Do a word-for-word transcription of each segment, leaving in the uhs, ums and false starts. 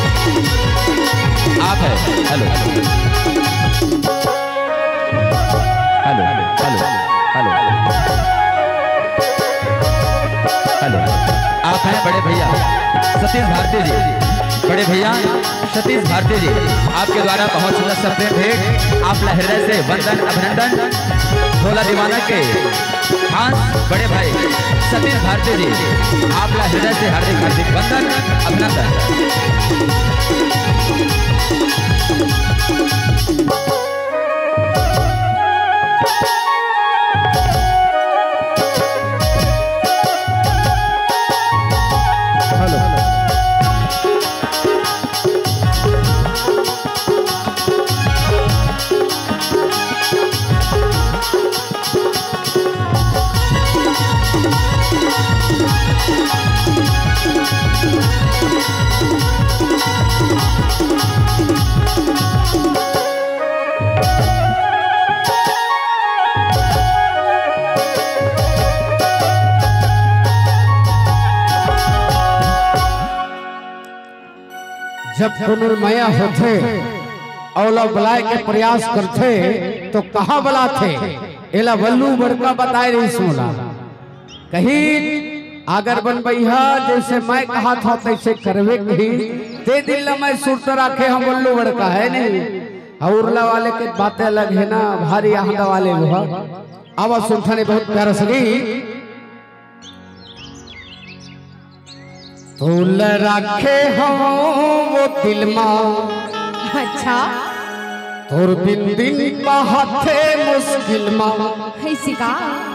आप है hello hello hello hello hello आप हैं बड़े भैया सतीश भारती जी, बड़े भैया सतीश भारती जी, आपके द्वारा बहुत सुंदर सप्रेम भेंट, आप हृदय से वंदन अभिनंदन। भोला दीवाना के खास बड़े भाई सतीश भारती जी, आप हृदय से हार्दिक हार्दिक वंदन अभिनंदन। जब पुनर्मया होते औला बलाय के प्रयास करते तो कहा बला थे एला वल्लू बड़का बताए रही सोला कहीं अगर बन बैहा जैसे मैं कहा था तैसे करवे कहीं दे दिल मैं सुरत रखे हम वल्लू बड़का है नहीं औरला वाले के बातें अलग है ना भारी आहदा वाले लोग आवाज सुनता ने बहुत प्यारा सगी तोल रखे हो वो दिल मां अच्छा तोर बिन दिन बहाते मुश्किल मां ऐसी का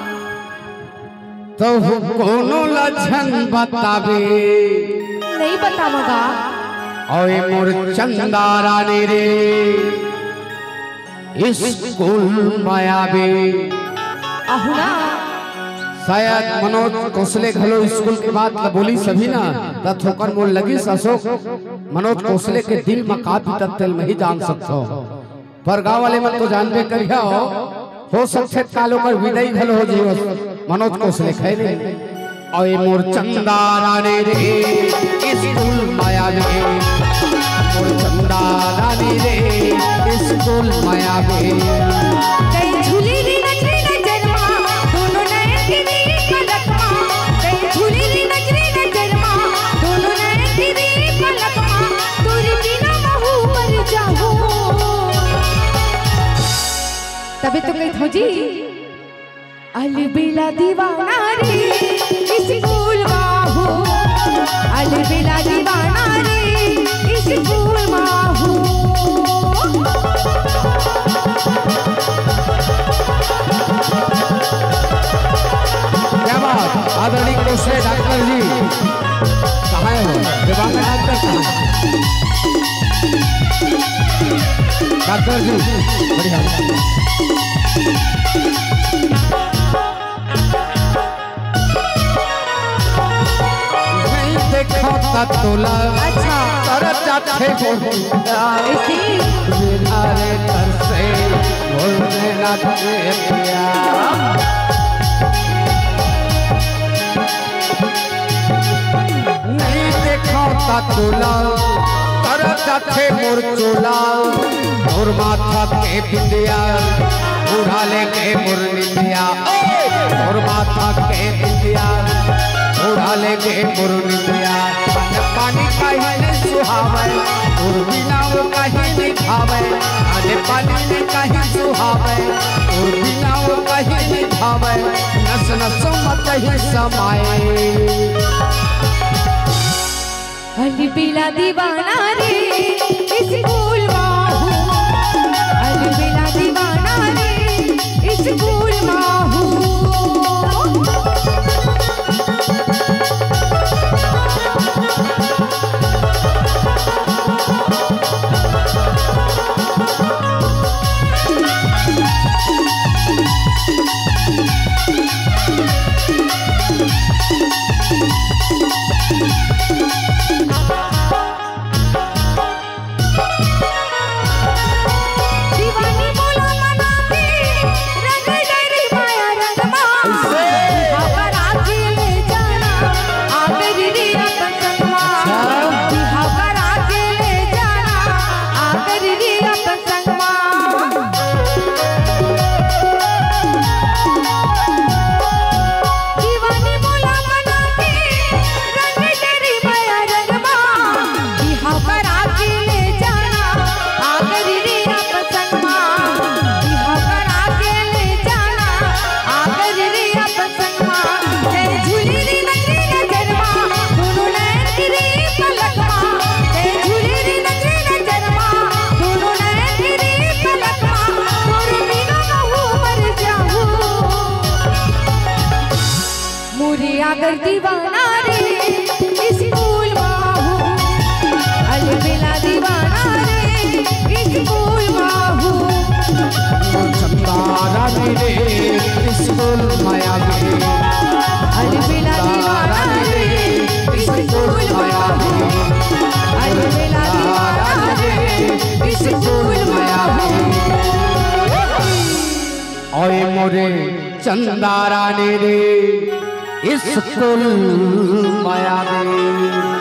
तो कोनो लक्षण बतावे नहीं बताऊंगा ओए मोर चंदा रानी रे स्कूल मायावे अहुना शायद मनोज कौशले घलो स्कूल के बाद बोली सभी ना त ठोकर मोल लगी अशोक मनोज कौशले के दिल में काफी तत्ल में ही जान सकते हो पर गांव वाले मत तो जानबे करिया हो हो सकते कालो कर विदाई घलो हो जीव मनोज कौशले कहे नहीं ओए मोर चंदा रानी रे स्कूल माया में मोर चंदा रानी रे स्कूल माया में कई झूली री नजरी नजरमा दोनों नयन तेरी पलकमा कई झूली री नजरी नजरमा दोनों नयन तेरी पलकमा तोरी बिना महू मर जाऊं तबे तो कही थो जी अलबेला दीवाना रे स्कूल माहू अलबेला दीवाना रे स्कूल माहू क्या बात आदरणीय कौशले डॉक्टर जी कहाँ हो दिवांगा डॉक्टर कहाँ डॉक्टर जी बढ़िया नहीं देखो तोला अच्छा तरफ जाते इसी मेरा रे कर से बोलने लगे प्यार नहीं देखो तोला तरफ जाते मोर चोला और माथा के बिंदिया उड़ा लेके मोर निंदिया और माथा के बिंदिया उड़ा लेके मोर निंदिया पानी कहीं नहीं सुहावे और बिना वो कहीं नहीं भावे अरे पानी में कहीं सुहावे और बिना वो कहीं नहीं भावे नस नस मत ही समाए अलबेला दीवाना रे स्कूल माहू अलबेला दीवाना रे स्कूल माहू दीवाना रे स्कूल माहू अलबेला दीवाना रे स्कूल माहू चंदारा रे स्कूल माया गे अलबेला दीवाना रे स्कूल माहू अलबेला दीवाना रे स्कूल माहू ओए मोरे चंदारा रे स्कूल माया गे।